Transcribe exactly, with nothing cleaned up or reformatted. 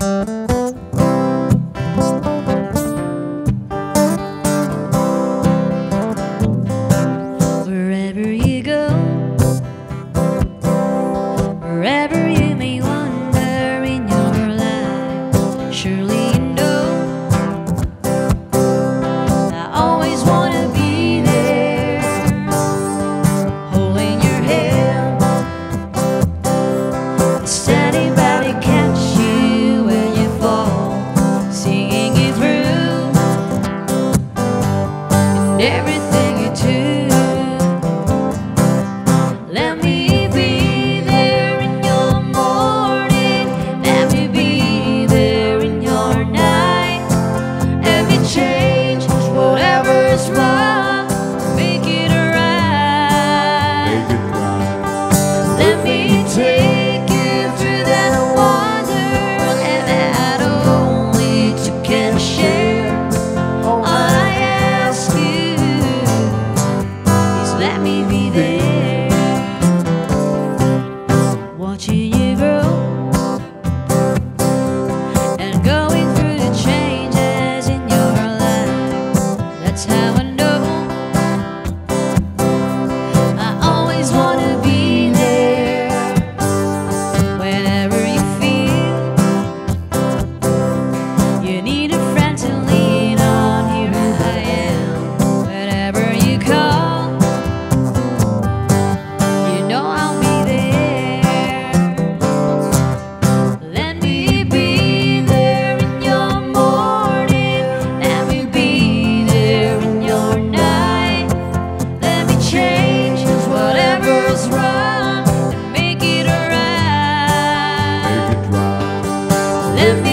Wherever you go, wherever you may wander in your life, surely you know I always want to be there, holding your hand, standing by to catch you when you fall, seeing you through and everything you do. Let me be there in your morning, let me be there in your night. Let me change whatever's wrong, make it right. Make it right. Let me take you through that wonderland that only two can share. All I ask you is let me be there, watching you grow and going through the changes in your life. That's how I know I always want to be there. Whenever you feel you need a friend to lean on, here I am. Whenever you call, you know I'll be there. Let me be there in your morning, let me be there in your night. Let me change whatever's wrong and make it right. Make it right. Let me